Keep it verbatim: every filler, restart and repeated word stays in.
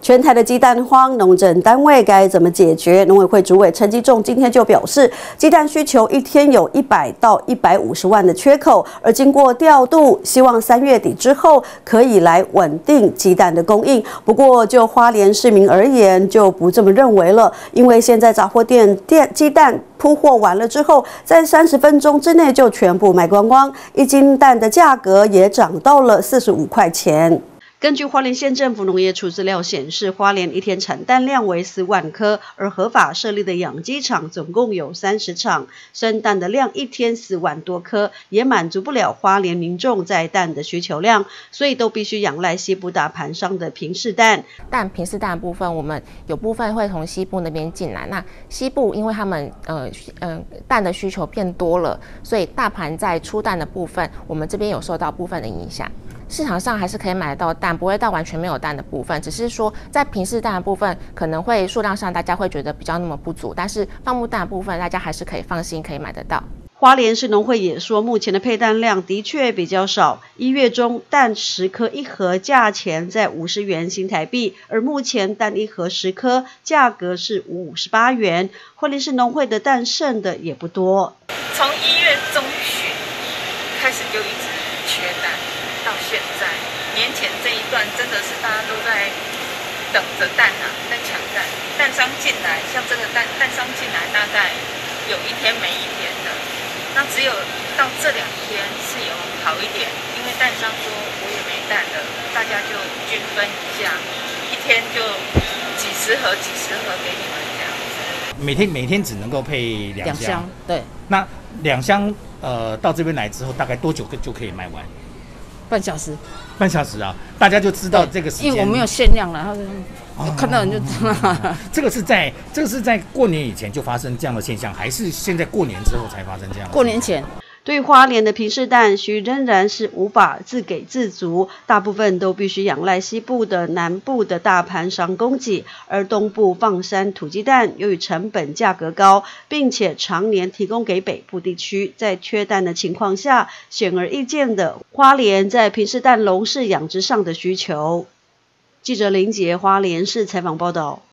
全台的鸡蛋荒，农政单位该怎么解决？农委会主委陈吉仲今天就表示，鸡蛋需求一天有一百到一百五十万的缺口，而经过调度，希望三月底之后可以来稳定鸡蛋的供应。不过，就花莲市民而言，就不这么认为了，因为现在杂货店店鸡蛋铺货完了之后，在三十分钟之内就全部卖光光，一斤蛋的价格也涨到了四十五块钱。根据花莲县政府农业处资料显示，花莲一天产蛋量为四万颗，而合法设立的养鸡场总共有三十场，生蛋的量一天四万多颗，也满足不了花莲民众在蛋的需求量，所以都必须仰赖西部大盘商的平市蛋。 但平市蛋的部分，我们有部分会从西部那边进来。那西部因为他们呃呃蛋的需求变多了，所以大盘在出蛋的部分，我们这边有受到部分的影响。市场上还是可以买得到蛋，不会到完全没有蛋的部分，只是说在平市蛋的部分可能会数量上大家会觉得比较那么不足，但是放牧蛋的部分大家还是可以放心可以买得到。 花莲市农会也说，目前的配蛋量的确比较少，一月中蛋十颗一盒价钱在五十元新台币，而目前蛋一盒十颗价格是五十八元。花莲市农会的蛋剩的也不多， 从一月中旬开始就一直缺蛋。到现在，年前这一段真的是大家都在等着蛋啊，在抢蛋。蛋商进来，像这个蛋蛋商进来，大概有一天没一天的。那只有到这两天是有好一点，因为蛋商说我也没蛋了，大家就均分一下，一天就几十盒几十盒给你们这样子。 每天每天只能够配两箱， 两箱对。 那两箱呃到这边来之后，大概多久就可以卖完？ 半小时， 半小时啊，大家就知道这个时间， 因为我没有限量了，然后看到人就知道。哦、 这个是在这个是在过年以前就发生这样的现象，还是现在过年之后才发生这样的现象？ 过年前。 对花莲的平市蛋需仍然是无法自给自足，大部分都必须仰赖西部的南部的大盘商供给，而东部放山土鸡蛋由于成本价格高，并且常年提供给北部地区，在缺蛋的情况下，显而易见的花莲在平市蛋笼式养殖上的需求。记者林杰花莲市采访报道。